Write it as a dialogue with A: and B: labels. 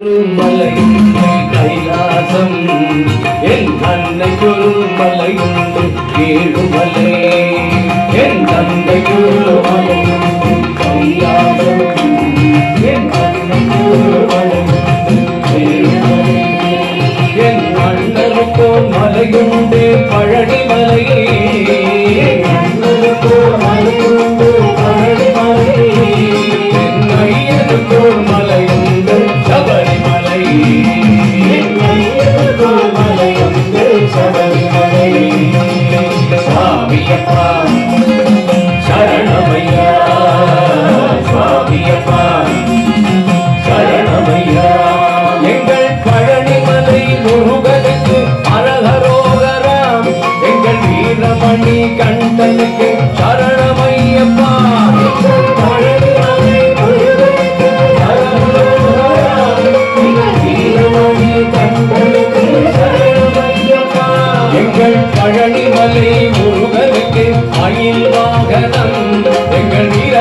A: கைலாசம் என் அன்னைக்கொரு மலையுண்டு ஏழுமலை என் தந்தைக்கொரு மலையுண்டு கைலாசம் என் அன்னைக்கொரு மலையுண்டு ஏழுமலை என் அண்ணனுக்கோர் மலையுண்டு பழனி மலையே என் அண்ணனுக்கோர் மலையுண்டு பழனி மலை என் ஐயனுக்கோர் மலையுண்டு சபரிமலை சுவாமியப்பா சரணமையா சுவாமியப்பா சரணமையா எங்கள் பழனிமலை முருகனுக்கு அரகரோகராம் எங்கள் வீரமணி கண்டனுக்கு சரணமையப்பா பழனிமலை முருகனுக்கு அரகரோகராம் எங்கள் வீரமணி கண்டனுக்கு சரணமையப்பா எங்கள் பழனிமலை முருகனுக்கு மயில் வாகனம் எங்கள்